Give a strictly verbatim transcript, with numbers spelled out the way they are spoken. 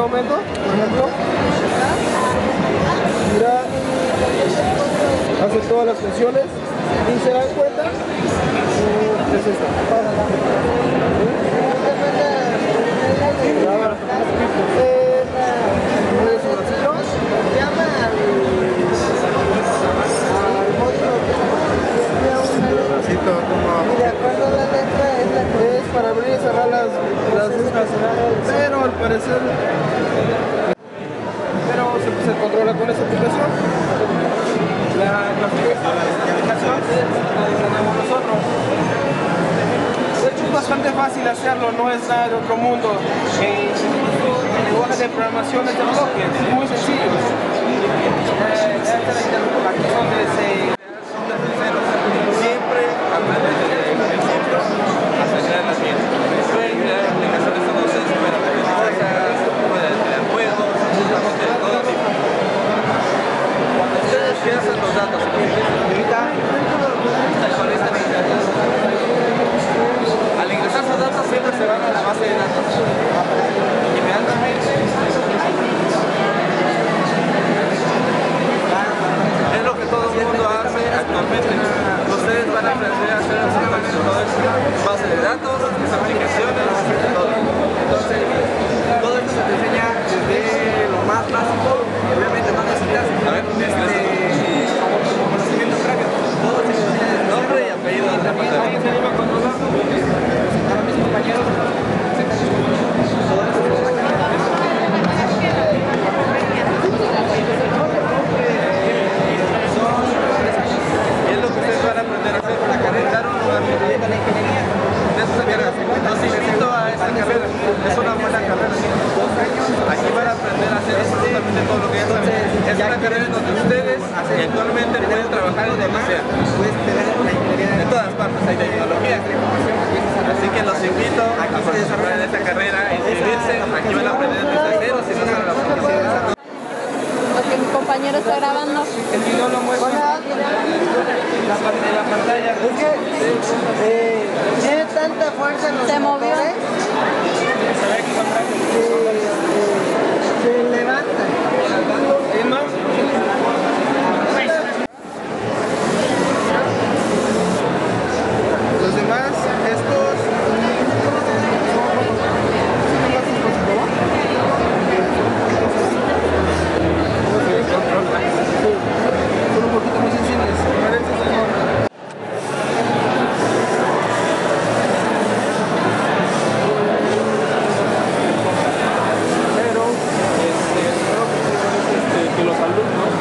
momento, por ejemplo, mira, hace todas las funciones y se dan cuenta, eh, es esta. Graba, eh, mueve su bracito, llama al módulo y de acuerdo a la letra es la que es para abrir y cerrar las, las listas, pero al parecer pero se, se controla con esa aplicación. La, la aplicación la diseñamos nosotros. De hecho es bastante fácil hacerlo, no es nada de otro mundo. En el lenguaje de programación es de bloques, es muy sencillo. Eh, esta es la interpretación de ese siempre aprender desde el principio hasta crear las bien. Pueden crear aplicaciones entonces, pueden hacer cosas, pueden crear juegos, absolutamente de todo tipo. Cuando ustedes piensan los datos y los ahorita actualizan el datos. Al ingresar sus datos siempre se van a la base de datos. Inmediatamente es lo que todo el mundo hace actualmente. Ustedes van a aprender a hacer absolutamente todo eso. Base de datos, las aplicaciones, todo. Entonces, todo esto se te enseña desde lo más básico. Obviamente no necesitas a ver, este, conocimiento previo. Todo se enseña desde nombre y apellido de la pantalla. ¿Alguien se anima con los datos? Para mis compañeros. Todo esto es la carrera. Y es lo que ustedes van a aprender a hacer con la carrera. Dar un lugar de la ingeniería. De eso se encarga. Los invito a esta carrera. Es una buena carrera. Dos años. Aquí van a aprender a hacer absolutamente todo lo que ya saben. Es una carrera en donde ustedes actualmente pueden trabajar en donde sea. De todas partes hay tecnología. Así que los invito a participar en esta carrera, a inscribirse. Aquí van a aprender desde cero si no saben las aplicaciones. Porque mi compañero está grabando. El video lo muestra la, la pantalla. Es que eh, tiene tanta fuerza en los Se movió. motores que eh, se levanta. ¿Es más? Los demás, estos son un poquito más sensibles. Pero este, espero que, este, que los alumnos